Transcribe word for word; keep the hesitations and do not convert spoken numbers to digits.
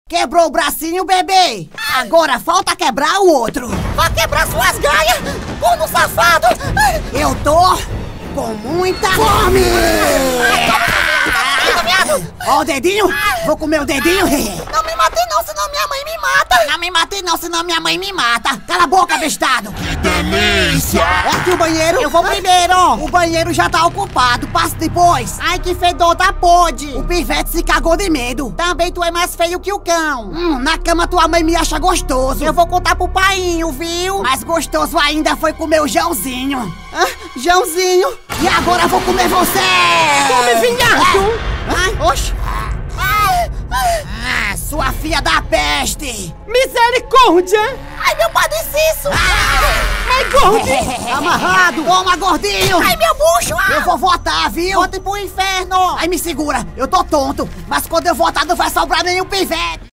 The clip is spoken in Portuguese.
Quebrou o bracinho, bebê. Agora falta quebrar o outro. Vai quebrar suas gaias, corno safado. Eu tô com muita fome. Ó o dedinho. Vou comer o dedinho. Não me matei não, senão minha mãe me mata. Não me matei não, senão minha mãe me mata. Cala a boca, bestado. Que delícia! É aqui o banheiro? Eu vou primeiro. O banheiro já tá ocupado, passa depois. Ai, que fedor da pode. O pivete se cagou de medo. Também tu é mais feio que o cão. Hum, na cama tua mãe me acha gostoso. Eu vou contar pro painho, viu? Mais gostoso ainda foi comer o Joãozinho. Ah, Joãozinho. E agora eu vou comer você. Come, vinhado. Ai, oxe. Ah, sua filha da peste. Misericórdia. Ai, meu padre Cício. Ai, gordo. Amarrado. Toma, gordinho. Ai, meu bucho. Eu vou votar, viu? Volte pro inferno. Ai, me segura. Eu tô tonto. Mas quando eu votar não vai sobrar nenhum pivete.